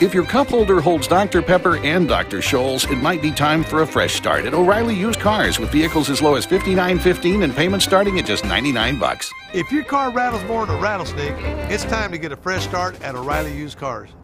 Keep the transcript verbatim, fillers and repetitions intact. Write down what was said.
If your cup holder holds Doctor Pepper and Doctor Scholls, it might be time for a fresh start at O'Reilly Used Cars with vehicles as low as fifty-nine fifteen and payments starting at just ninety-nine bucks. If your car rattles more than a rattlesnake, it's time to get a fresh start at O'Reilly Used Cars.